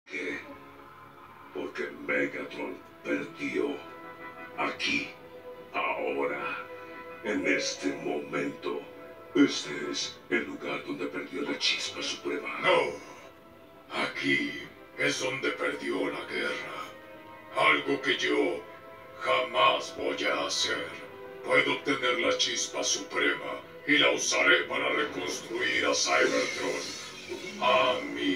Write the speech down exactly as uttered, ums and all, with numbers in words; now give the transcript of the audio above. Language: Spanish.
qué? Porque Megatron perdió. Aquí, ahora, en este momento. Este es el lugar donde perdió la chispa suprema. No. Aquí es donde perdió la guerra. Algo que yo jamás voy a hacer. Puedo obtener la chispa suprema y la usaré para reconstruir a Cybertron a mi